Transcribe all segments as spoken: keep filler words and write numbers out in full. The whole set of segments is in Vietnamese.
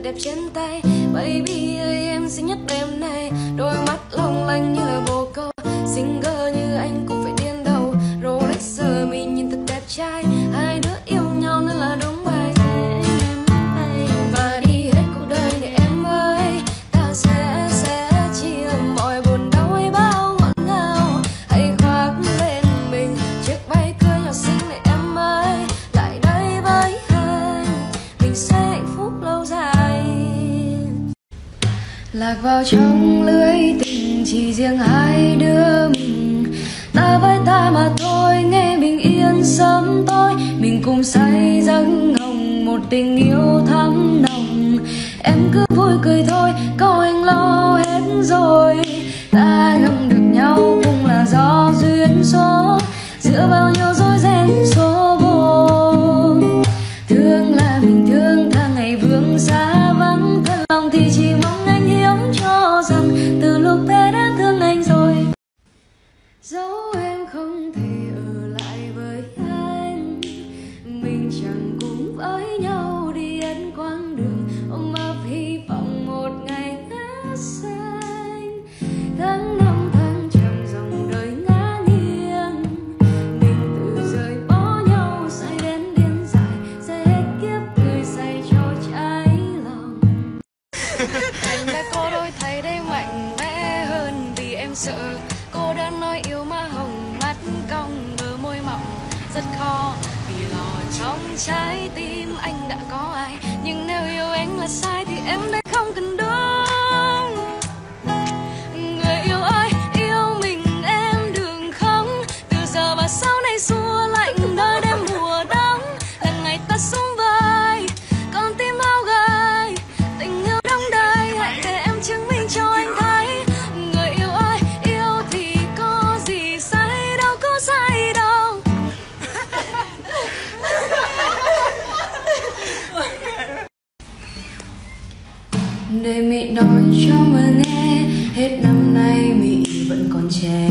đẹp trên tay. Baby ơi em xinh nhất đêm nay, đôi mắt long lanh như là bồ câu. Singer như anh cũng phải điên đầu, Rolex giờ mình nhìn thật đẹp trai. Hai đứa yêu nhau nên là đúng bài. Và đi hết cuộc đời này em ơi, ta sẽ sẽ chia mọi buồn đau hay bao ngọt ngào. Hãy khoác lên mình chiếc váy cưới nhỏ xinh này em ơi, lại đây với anh mình sẽ hạnh phúc lâu dài. Lạc vào trong lưới tình chỉ riêng hai đứa mình, ta với ta mà thôi, nghe bình yên sớm tối. Mình cùng say giấc hồng một tình yêu thắm nồng. Em cứ vui cười thôi, có anh lo hết rồi. Ta gặp được nhau cũng là do duyên số, giữa bao nhiêu dối ren số vô. Thương là mình thương, tháng ngày vương xa vắng. Thật lòng thì chỉ mong anh hiểu cho rằng từ lúc bé đã thương anh rồi. Dẫu em không thể ở lại với anh, mình chẳng cùng với nhau đi hết quãng đường, ôm ấp hy vọng một ngày ngã xanh. Tháng năm tháng trầm dòng đời ngã nghiêng, mình tự rời bỏ nhau say đến điên dại, sẽ hết kiếp cười say cho trái lòng. Anh đã có đôi thay đây mạnh mẽ hơn vì em sợ. Cô đã nói yêu má hồng mắt cong bờ môi mọng rất khó, vì lo trong trái tim anh đã có ai. Nhưng nếu yêu anh là sai thì em đã không cần đúng. Người yêu ơi, yêu mình em đừng không, từ giờ và sau này xua lạnh nơi đêm mùa đông. Là ngày ta súng vai, con tim ao gầy, tình yêu đong đầy. Hãy để em chứng minh cho anh thấy. Người yêu ơi, yêu thì có gì sai, đâu có sai đâu. Để Mỹ nói cho mà nghe, hết năm nay Mỹ vẫn còn trẻ.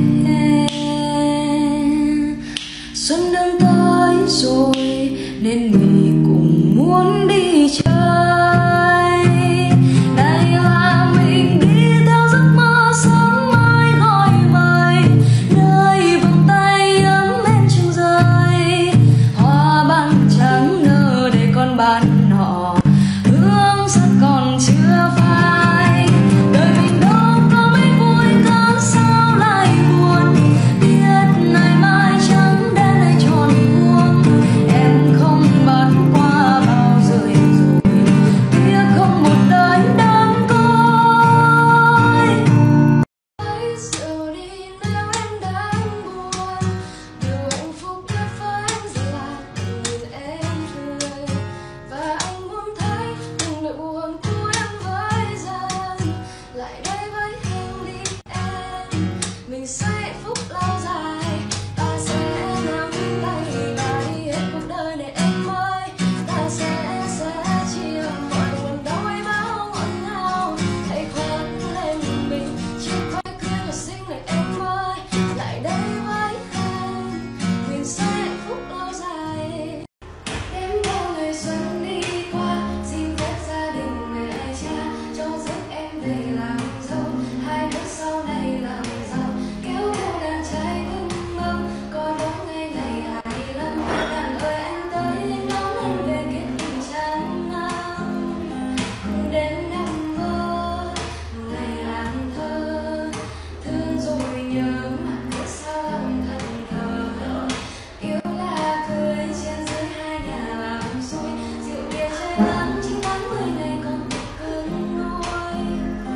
Xuân đang tới rồi nên Mỹ cũng muốn đi chơi. Này là mình đi theo giấc mơ sớm mai gọi mời, nơi vòng tay ấm em chừng rơi. Hoa ban trắng nở để con bạn họ, hương sắc còn chưa phai. Đời mình đâu có mấy vui cớ sao lại buồn, biết ngày mai chẳng đến đây tròn vuông. Em không bắt qua bao giờ rồi, tiếc không một đời đơn côi. Hãy giờ đi nếu em đang buồn, điều hạnh phúc nhất với anh giờ là nhìn em cười. Và anh muốn thấy từng nỗi buồn của em với dần, lại đây với anh đi em, mình sẽ hạnh phúc lâu dài. Ta sẽ nắm tay và đi hết cuộc đời này em ơi, ta sẽ sẽ chia mọi buồn đau hay bao ngọt ngào. Hãy khoác lên mình chiếc váy cưới nhỏ xinh này em ơi, lại đây với anh, mình sẽ hạnh phúc lâu dài. Đêm bao ngày xuân đi qua, xin phép gia đình mẹ cha cho giúp em về làm dâu. Hai đứa sau này làm giàu, kéo theo đàn trai vững mâm, có đúng ngày ngày hai lăm. Đàn ơi anh tới đón em về kết tình trăm năm. Đến em mơ ngày làm thơ, thương rồi nhớ mà biết sao lòng thần thờ. Yêu là cười trên dưới hai nhà làm xui, rượu bia trái nắng chín tháng mười này còn cứng nôi.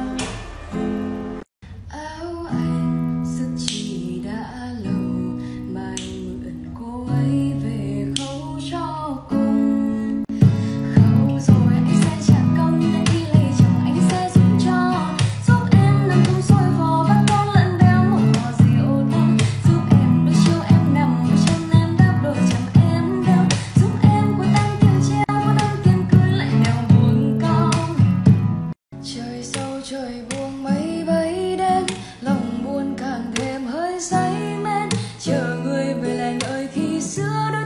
Áo anh sức chỉ đã lâu mà anh mượn cô ấy về khâu cho cùng. Khâu rồi anh sẽ trả công, nhưng đi lấy chồng anh sẽ giúp cho, giúp em nằm cùng soi vò bắt con lẫn béo một vò rượu thang, giúp em đôi chiều em nằm ở chân em đắp đôi chẳng em đâu, giúp em của tan kiềm treo của tan kiềm cười lại đèo buồn cong. Trời sâu trời buông mấy bấy đêm, lòng buồn càng thêm hơi say men, chờ người về lành ơi khi xưa.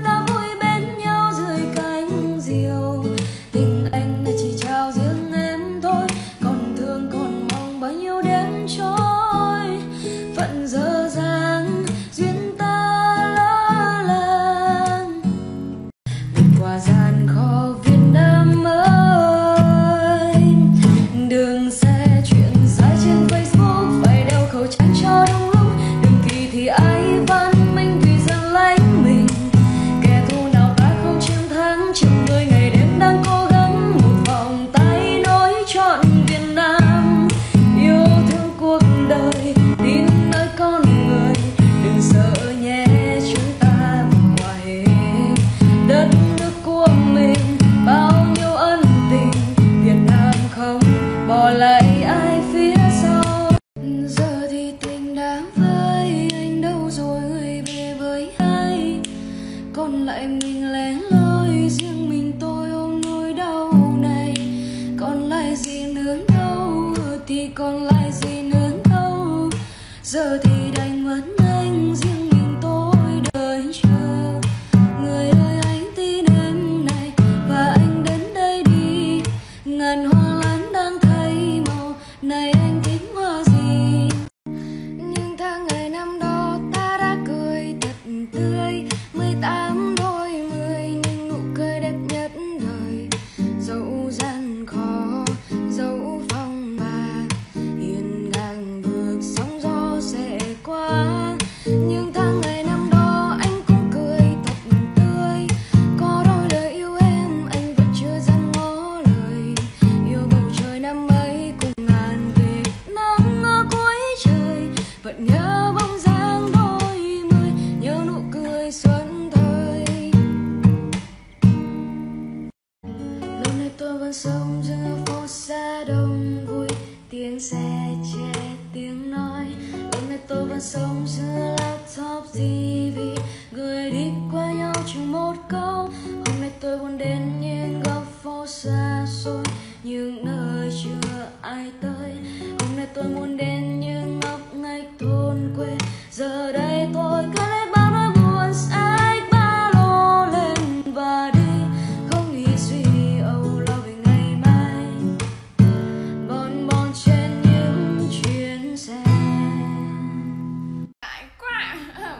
lại mình lẻ loi, riêng mình tôi ôm nỗi đau này. Còn lại gì nữa đâu, thì còn lại gì nữa đâu. Giờ thì đành mất anh, riêng mình tôi đợi chờ. Người ơi anh tin đêm này, và anh đến đây đi. Ngàn hoa lan đang thay màu, này anh thích hoa gì? Nhưng tháng ngày năm đó ta đã cười thật tươi. Mười tám đôi mươi, nhưng nụ cười đẹp nhất đời. Dẫu gian khó, dẫu phong ba, hiên ngang bước sóng gió sẽ qua. Nhưng tháng ngày năm đó anh cũng cười thật tươi. Có đôi lời yêu em anh vẫn chưa dám ngỏ lời. Yêu bầu trời năm ấy cùng ngàn vệt nắng ở cuối trời. Vẫn nhớ bóng dáng đôi mươi, nhớ nụ cười xuân thời. Lúc này tôi vẫn sống giữa phố xa đông vui, tiếng xe trẻ tiếng nói. Lúc này tôi vẫn sống giữa laptop ti vi, người đi qua nhau trong một câu. Hôm nay tôi buồn đến những góc phố xa xôi, những nơi chưa ai tới. Hôm nay tôi muốn đến những ngóc ngách thôn quê. Giờ đây tôi cứ lấy bao nỗi buồn sách ba lô lên và đi, không nghĩ suy âu lo về ngày mai. Bon bon trên những chuyến xe. Ngại quá.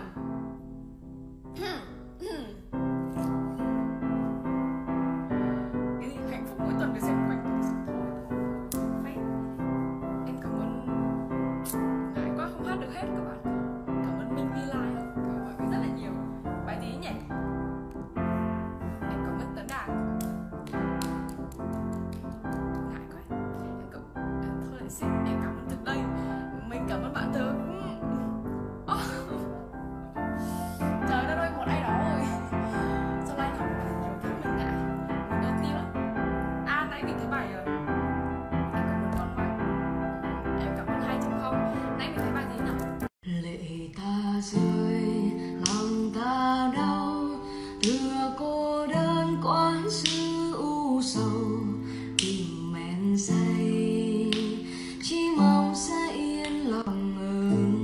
Cái gì hạnh phúc mỗi tuần phải xem quanh thôi. Phải. Em cảm ơn. Ngại quá không hát được hết các bạn. Cảm ơn Minh Vi Lai, cảm ơn mọi người rất là nhiều. Bài tí nhỉ. Em cảm ơn Tấn Đạt. Ngại quá. Em cảm em thôi lại xin em cảm ơn từ đây. Mình cảm ơn bạn Tường. Trời đất ơi, một ai đó rồi. Sao like không nhiều thứ mình ngại. Mình đột tiêu lắm. À, nãy mình thấy bài rồi. Em cảm ơn con Hoàng. Em cảm ơn hai chấm không. Nãy mình thấy bài gì nhỉ? Lệ ta rơi, lòng ta đau, thừa cô đơn quán xứ u sầu. Tìm men say, chỉ mong sẽ yên lòng ngừng.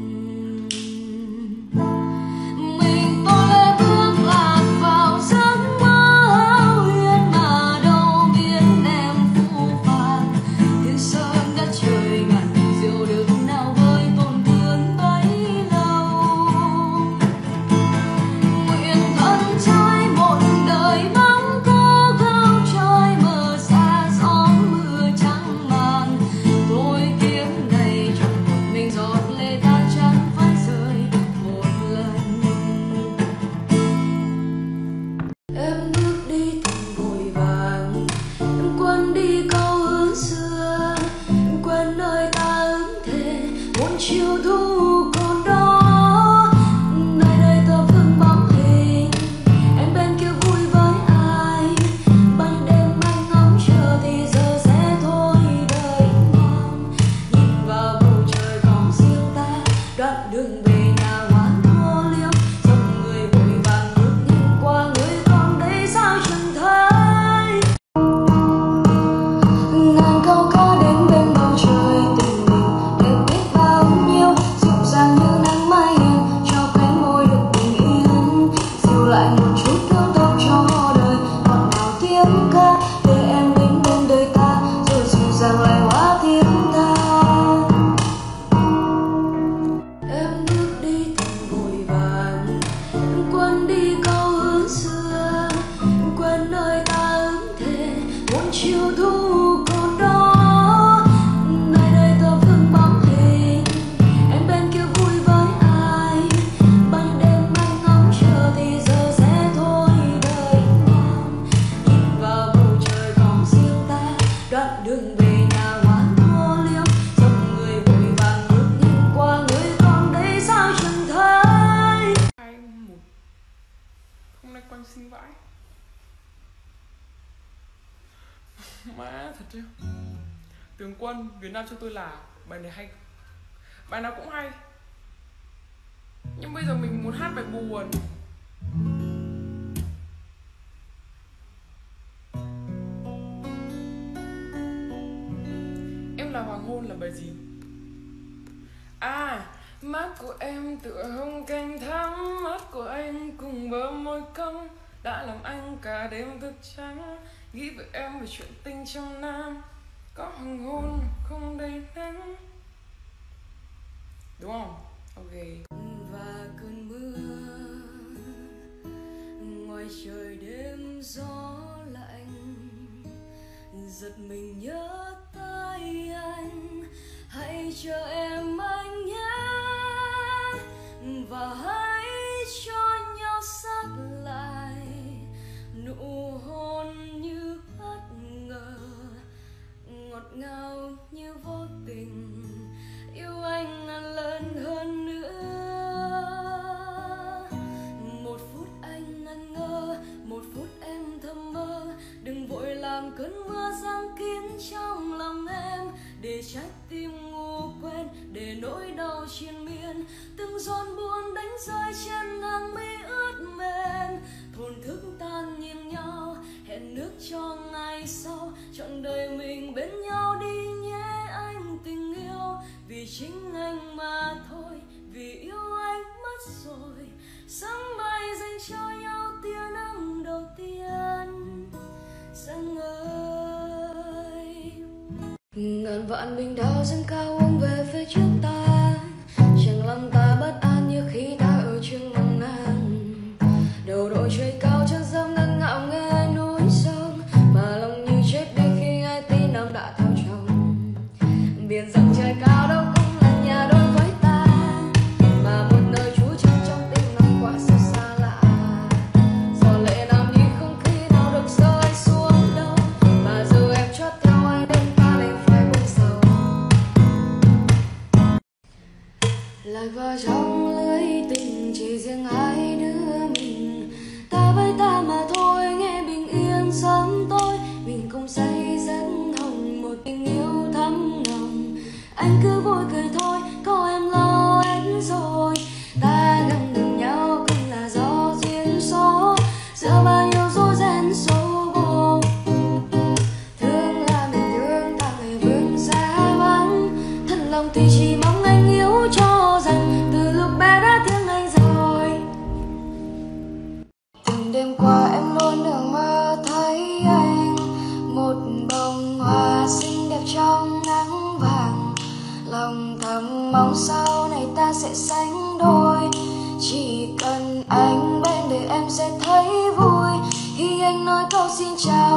Mình tôi lê bước lạc vào giấc mơ hão huyền, mà đâu biết em phũ phàng. Thiên sơn đất trời ngàn diệu được nào với tổn thương bấy lâu. Nguyện thân trai một đời bóng cô cao trời, mờ xa gió mưa trắng màn. Thôi kiếp này chẳng một mình giọt lệ ta chẳng phải rơi một lần. Em bước đi thật vội vàng, em quên đi câu hứa xưa, em quên nơi ta ước thề một chiều thu còn đó. Nơi đây ta vương bóng hình, em bên kia vui với ai. Ban đêm anh ngóng chờ thì giờ sẽ thôi đợi mong. Nhìn vào bầu trời còn riêng ta, đoạn đường về nhà hoang thô liễu. Dòng người vội vàng bước nhanh qua, người còn đây sao chẳng thấy. Ngàn câu ca đến bên bầu trời, tình mình đẹp biết bao nhiêu. Dịu dàng như nắng mai hiền, cho khóe môi được bình yên. Dịu lại một chút thương tóc cho đời, ngọt ngào tiếng ca để em đến bên đời ta. Rồi dịu dàng lại hóa tiếng ta. Em bước đi thật vội vàng, em quên đi câu hứa xưa, em quên nơi ta ước thề một chiều thu còn đó. Nơi đây ta vương bóng hình, em bên kia vui với ai. Ban đêm anh ngóng chờ thì giờ sẽ thôi đợi mong. Nhìn vào bầu trời còn riêng ta, đoạn đường về nhà hoang thô liễu. Dòng người vội vàng bước nhanh qua, người còn đây sao chẳng thấy. Hai một. Hôm nay quanh sinh vãi. Má thật chứ. Tường Quân, Việt Nam cho tôi là bài này hay. Bài nào cũng hay. Nhưng bây giờ mình muốn hát bài buồn. hôn là bài gì? À, mắt của em tựa hồng cành thắm, mắt của anh cùng bờ môi cong đã làm anh cả đêm thức trắng, nghĩ về em về chuyện tình trong nam, có hoàng hôn không đầy nắng. Đúng không? Ok. Và cơn mưa ngoài trời đêm gió lạnh, giật mình nhớ tới anh, hãy chờ em anh nhé, và hãy cho nhau sát lại, nụ hôn như bất ngờ, ngọt ngào như vô tình, yêu anh ngàn lần hơn nữa. Một phút anh ngẩn ngơ, một phút em thầm mơ, đừng vội làm cơn mưa giăng kín trong lòng em, để trái tim ngủ quên, để nỗi đau triền miên, từng giọt buồn đánh rơi trên hàng mi ướt mềm, thổn thức tan nhìn nhau, hẹn nước cho ngày sau, trọn đời mình bên nhau đi nhé anh tình yêu, vì chính anh mà thôi, vì yêu anh mất rồi, sớm mai dành cho nhau tia nắng đầu tiên. Sáng ơi, ngàn vạn bình đao dâng cao ôm về phía trước ta, chẳng lòng ta bất an như khi ta ở trên măng ngang, đầu đội trời cao chân dâm ngân ngạo nghe núi sông, mà lòng như chết đi khi ai tin nam đã theo chồng. Biển rộng trời cao đâu cũng là nhà đôi với ta, mà một nơi trú chân trong tim năm quá sao xa lạ, giọt lệ nào đi không khi nào được rơi xuống đâu, mà dù em chót theo ai đến ta đành phải buông sầu, lại vào trong lưới tình chỉ riêng hai đứa mình, ta với ta mà thôi, nghe bình yên sớm tối, mình cùng say giấc hồng một tình yêu thắm nồng, anh cứ vui cười thôi, có em lo anh rồi, ta gần gần nhau cũng là do duyên số, giữa bao nhiêu dối ren số vô, thương là mình thương ta ngày vương xa vắng, thật lòng thì chỉ mong anh yêu cho rằng từ lúc bé đã thương anh rồi. Từng đêm qua em luôn được mơ thấy anh, một bông hoa xinh đẹp trong nắng vàng, lòng thầm mong sau này ta sẽ sánh đôi, chỉ cần anh bên để em sẽ thấy vui, khi anh nói câu xin chào